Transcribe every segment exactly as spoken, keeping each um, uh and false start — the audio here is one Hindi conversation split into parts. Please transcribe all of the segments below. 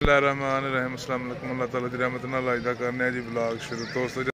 रहमान रहम अस्सलाम वालेकुम। अल्लाह ताला दी रहमत नाल अज दा करने जी ब्लॉग शुरू। दोस्तों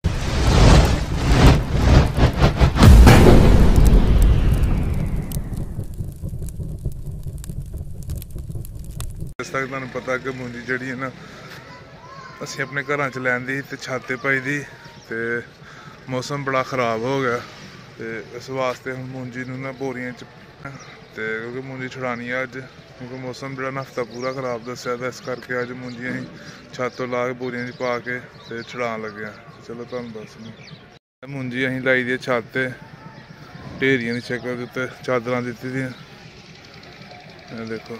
इस तक तुहानूं पता कि मुंजी जिहड़ी है ना असीं अपने घरां च लैंदी ते छत ते पाई दी ते मौसम बड़ा खराब हो गया ते इस वास्ते हुण मुंजी नूं ना बोरियां च ते क्योंकि मुंजी छुड़ानी है अज, क्योंकि मौसम बड़ा हफ्ता पूरा खराब दस्सेआ ते इस करके अज मुंजी असीं छत तो ला के बोरियां च पा के ते छुड़ान लगे आं। चलो तुहानूं दस्सने मुंजी असीं लाई दी छत ते ढेरियां दी शक्ल दे उत्ते चादरां दित्ती दियां। देखो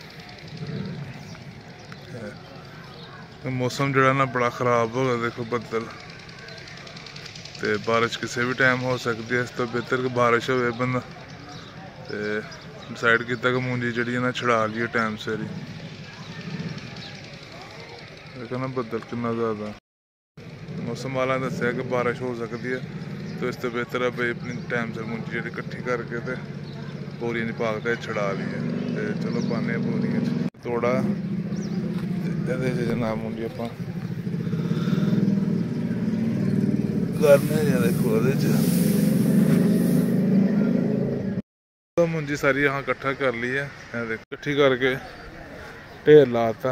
मौसम जो ना बड़ा खराब हो गया, देखो बदल ते बारिश किसी भी टाइम हो सकती है। इस तो बेहतर कि बारिश हो बंदा ते डिसाइड किया कि मुंजी जी ना छुड़ा लीए टाइम सिर ही। देखो ना बदल कितना ज़्यादा, मौसम वाला दस्या कि बारिश हो सकती है तो इस तो बेहतर है भाई अपनी टाइम से मुंजी जी इकट्ठी करके तो बोरियां पा के छुड़ा लीए। तो चलो पाने बोरियां तोड़ा जनाब मुंजी आप करने देखो तो मुंजी सारी यहाँ इकट्ठा कर ली है, इकट्ठी करके ढेर लाता।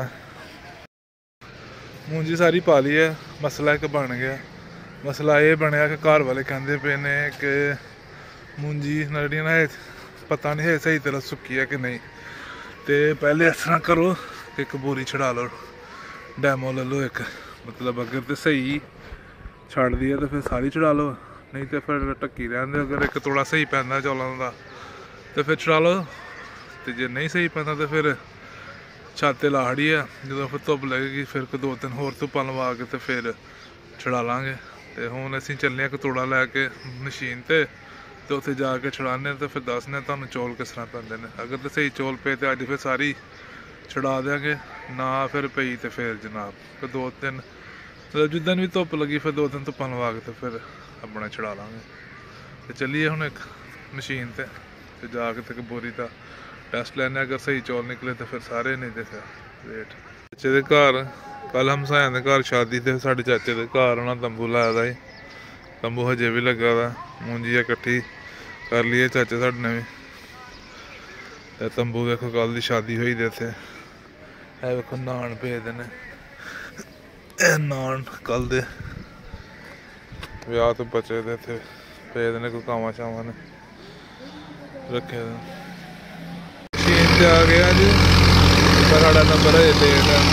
मुंजी सारी पा ली है। मसला एक बन गया, मसला ये बनया कि घर वाले कहते पे ने कि मुंजी नड़ी ना पता नहीं है सही तरह सुक्की है कि नहीं, तो पहले इस तरह करो एक बोरी छड़ा लो, डैमो ले लो एक, मतलब अगर तो सही छड़ दी है तो फिर सारी चढ़ा लो, नहीं तो फिर ढक्की रहन दे। अगर एक थोड़ा सही पैंदा चौलों का तो फिर चढ़ा लो, तो जे नहीं सही पैंदा तो फिर छत ते ला खड़ी है। जो फिर धुप्प लगेगी फिर दो तीन होर धुप्पां लवा के तो फिर छड़ा लांगे। तो हुण असीं चलने कतोड़ा लैके मशीन ते तो उत्थे जाके छड़ाने तो फिर दसने तुहानूं चौल किस तरह पैंदे ने। अगर तो सही चौल पे तो अज फिर सारी छड़ा देंगे, ना फिर पई तो फिर जनाब फिर दो तीन मतलब जिद्दन भी धुप्प लगी फिर दो तीन धुप्पां लवा के तो फिर अपना छड़ा लांगे। तो चलिए हुण एक मशीन ते ते जाके तो बोरी का टैसट लैने, अगर सही चौल निकले तो फिर सारे, नहीं तो फिर वेट। चाचे दे घर कल हमसायां दे घर शादी ते साढ़े चाचे दे घर उन्हां तंबू लाए दा ही, तंबू हजे भी लगा दा। मुंजी इकट्ठी कर ली है चाचे साढ़े ने भी। तंबू देखो कल दी शादी हुई दे इत्थे, है देखो नान भेजदे ने, नान कल दे ब्याह तो बचे दे इत्थे भेजदे ने, कोई कावां शावां ने रखे दे। मशीन ते आ गया जी, पर साढ़ा नंबर है लेट है।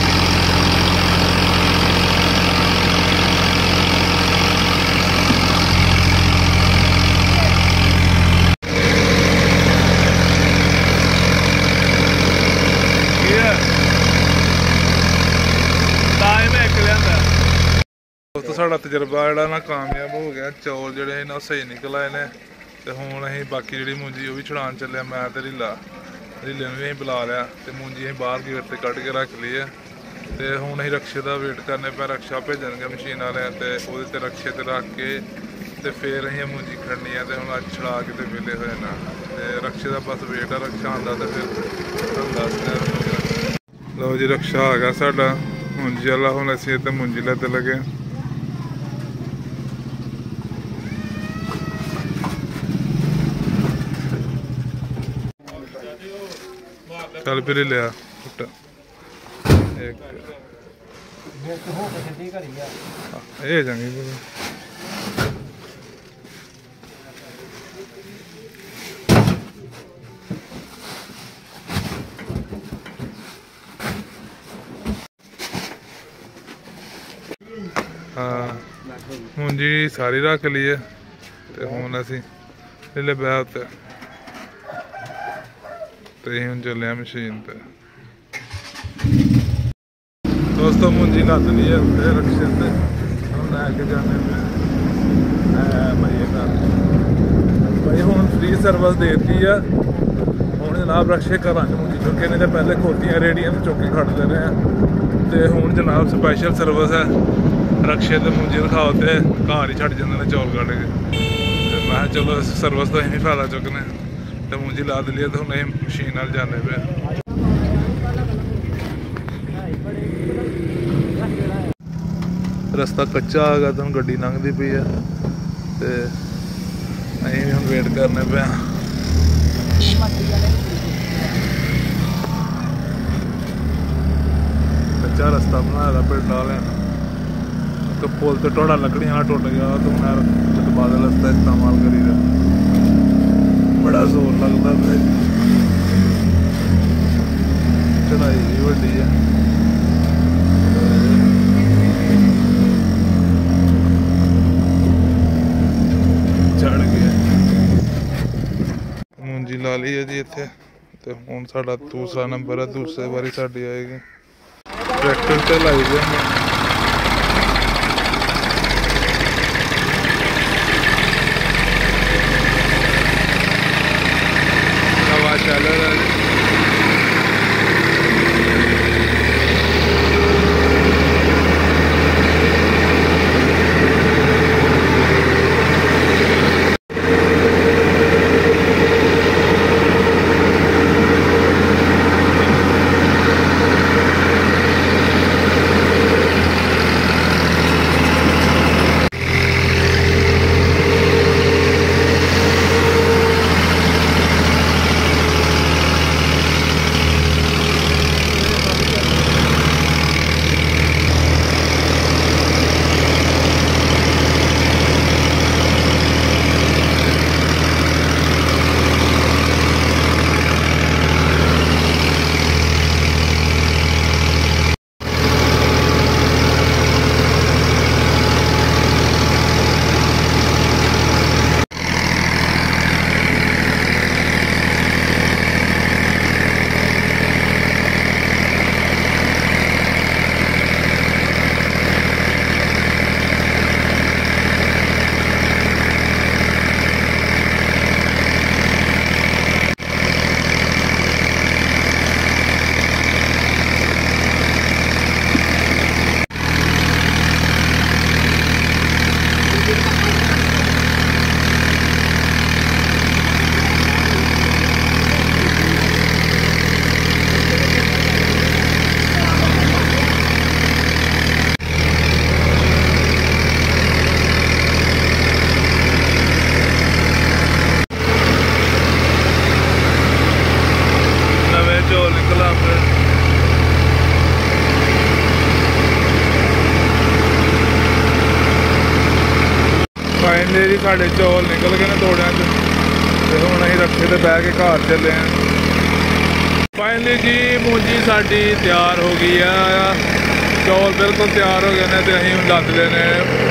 दोस्तों साढ़ा तजर्बा जो ना कामयाब हो गया, चौल जोड़े ना सही निकल आए ने। तो हूँ अं बाकी जी मुंजी वह भी छुड़ान चलिया, मैं तो रीला रीले भी अं बुला लिया तो मुंजी अं बाहर गेट से कढ़ के रख ली है। तो हूँ अं रक्शे का वेट करने पे, रक्शा भेजन मशीन वाले तो वो रक्शे ते रख के तो फिर अं मुंजी खड़नी है। तो हूँ अज छड़ा के तो वेले हो जाना, तो रक्शे का बस वेट है, रक्शा आता तो फिर दसने। लो जी रक्शा आ गया साडा मुंजी वाला, हूँ असीं इत्थे मुंजी लैते लगे। चल फिर लिया एक ये चंगी हाँ मुंजी सारी रख ली है। तो हूँ असीं ले बैह उत्ते तो हम चले मशीन पे। दोस्तों मुंजी लद ली है उत्ते रक्शे से, हम लैके जाने पे भाई भाई हूँ फ्री सर्विस दे दी है। हूँ जनाब रक्शे घर मुंजी चुके ने, तो पहले खोतियां रेहड़ियां चुके खड़ते रहे हैं। तो हूँ जनाब स्पैशल सर्विस है, रक्शे ते मुंजी रखाओ तो घर ही छड़ जाते हैं चौल कट के। मैं चलो इस सर्विस का अं भी फायदा चुकने, तो मुंजी ला दिली है। तो हूँ मशीन जाने पे रस्ता कच्चा आ गया तो हम गड्डी लंघती पई है ते असीं भी हम वेट करने पे कच्चा रस्ता बनाए दा पिंड वाले तो पुल तो टोड़ा लकड़ियां वाला टुट गया तो मैं बादल रस्ता इस्तेमाल करी दा बड़ा जोर लगता है चढ़ाई भी वड्डी है चढ़ गया मुंजी ला ली है जी इत्थे ते हुण साडा दूसरा नंबर है दूसरे बारी साडी आएगी ट्रैक्टर ते लाई दे हवा चल रहा है फाइनली जी साढ़े चौल निकल गए ने तोड़िया च हुण असीं रखे ते बह के घर चले हैं। फाइनली जी मूंजी साडी तैयार हो गई है चौल बिल्कुल तैयार हो गए ने ते असीं लद लेने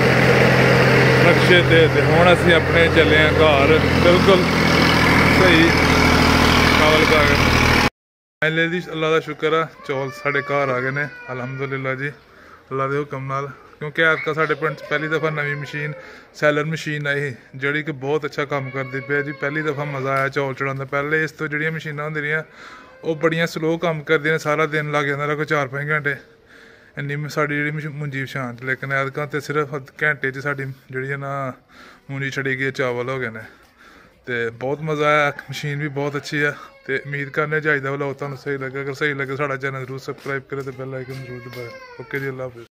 रक्शे ते हुण असीं अपने चले हैं घर बिल्कुल सही चावल पा के। फाइनली जी अल्लाह का शुक्र है चौल साढ़े घर आ गए ने अलहमदुलिल्लाह जी अल्लाह के हुक्म नाल क्योंकि ऐतका साढ़े पिंड पहली दफ़ा नवी मशीन सैलर मशीन आई जी कि बहुत अच्छा काम करती पे जी। पहली दफ़ा मज़ा आया चौल चढ़ाने पहले इस तो जो मशीनां होंदी रहियां वो बड़ियां स्लो काम करदियां सारा दिन लग जाता कोई चार पंज घंटे इन्नी साड़ी जी मुंजी शांत लेकिन ऐतका तो सिर्फ घंटे च साड़ी जी ना मुंजी छड़ी गई चावल हो गए ने तो बहुत मज़ा आया मशीन भी बहुत अच्छी है तो उम्मीद करने चाहिए वाला तुहानूं सही लगे अगर सही लगे साढ़ा चैनल जरूर सबसक्राइब करें तो बेल आइकन जरूर दबाएं। ओके जी अल्लाह हाफिज़।